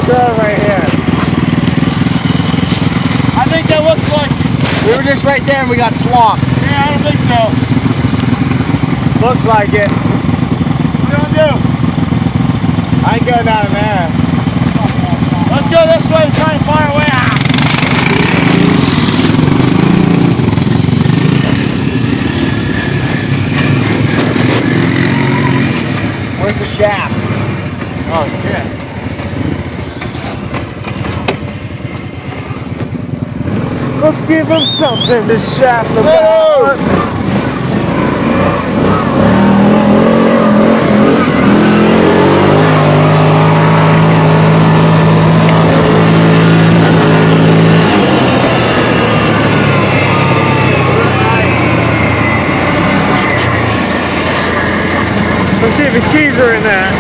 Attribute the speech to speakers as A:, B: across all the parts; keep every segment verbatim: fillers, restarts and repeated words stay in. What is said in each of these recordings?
A: turn right here.
B: I think that looks like...
C: We were just right there and we got swamped.
B: Yeah, I don't think so.
A: Looks like it.
B: What are you gonna do?
A: I ain't going down in there.
B: Let's go this way and try and fire away. Ah.
C: Where's the shaft?
A: Oh shit. Let's give him something to shaft about. Let's see if the keys are in there.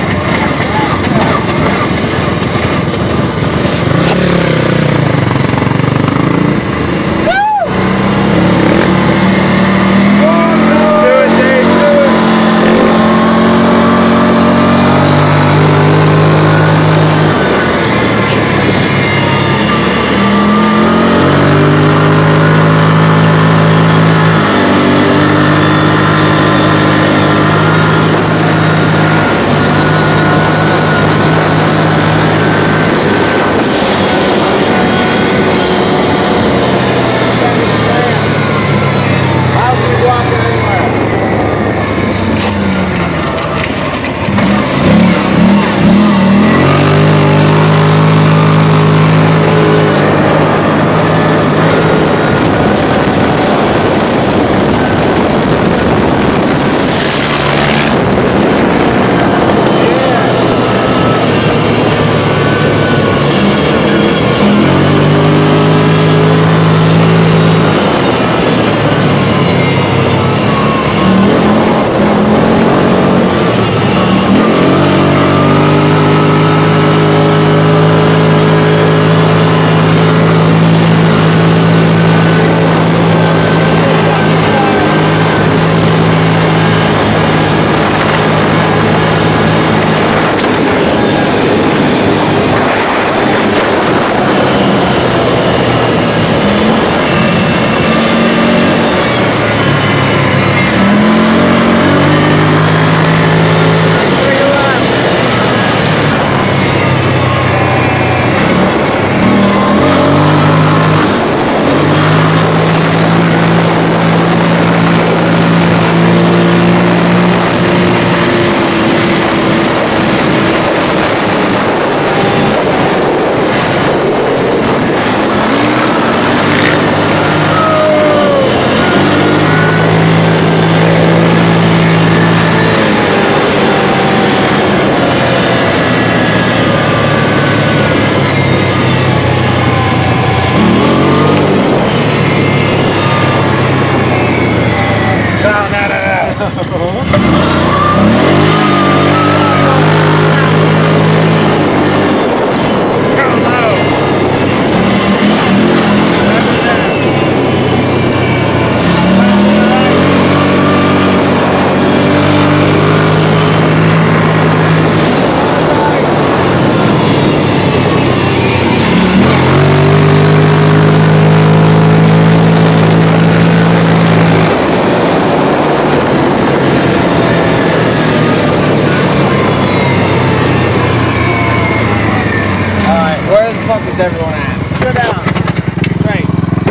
C: Is everyone at?
A: Go down. Right.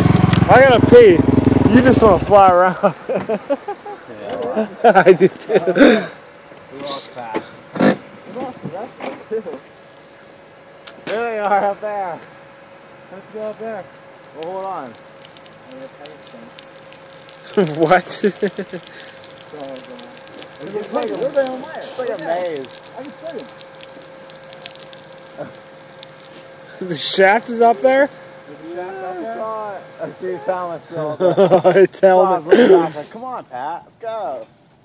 A: I gotta pee. You just want to fly around. Yeah, I do too.
C: We walk fast.
A: There they are up there. Let's go up there. Well, hold on. What? It's like a, it's like a maze. I can see him. The shaft is up there?
B: The shaft up there?
A: I see his helmet still up there. It's helmet.
B: Come on, Pat. Let's go.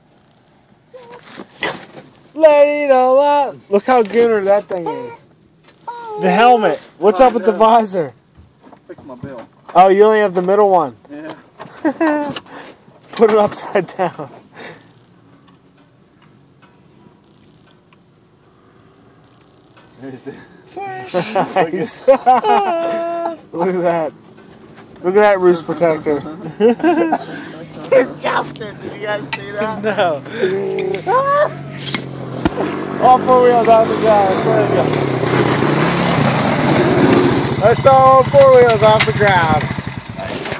A: Let it all out. Look how gooner that thing is. The helmet. What's up with the visor?
B: Fix my bill.
A: Oh, you only have the middle one.
B: Yeah.
A: Put it upside down.
B: There's the
A: Nice. Look at that. Look at that roost protector.
D: It jumped it. Did you guys see that?
A: No. All four wheels off the ground. There we go. Let's throw all four wheels off the ground.